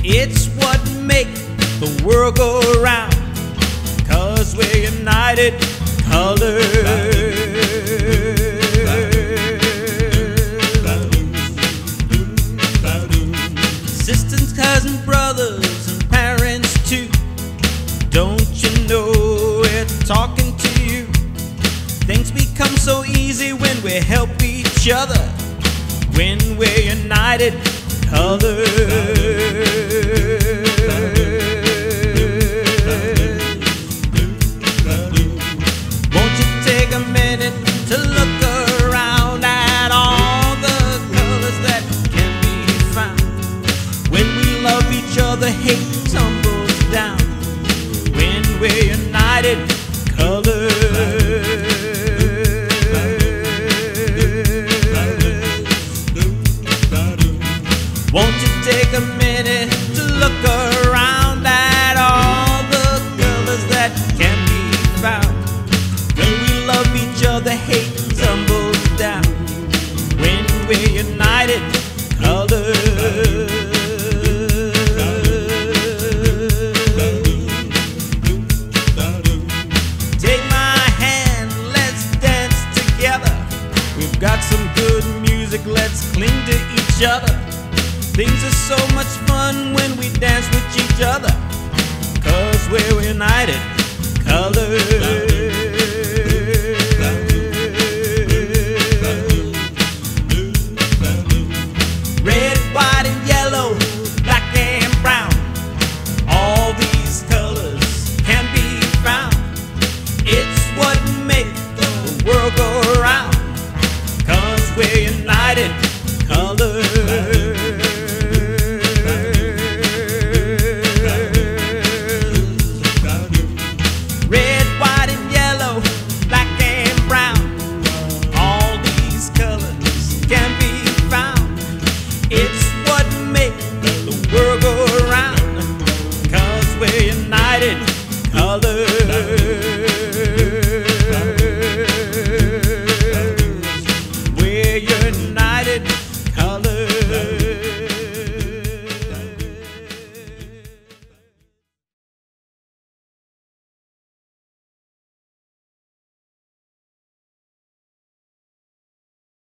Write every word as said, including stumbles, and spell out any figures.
It's what makes the world go round, 'cause we're united colors. Sisters, cousins, brothers, and parents too. Don't you know we're talking to you? Things become so easy when we help each other, when we're united colors. Won't you take a minute to look around at all the colors that can be found? When we love each other, hate tumbles down, when we're united colors. Won't you take a minute to look around at all the colors that can be found? When we love each other, hate tumbles down, when we're united colors. Take my hand, let's dance together. We've got some good music, let's cling to each other. Things are so much fun when we dance with each other, 'cause we're united colors.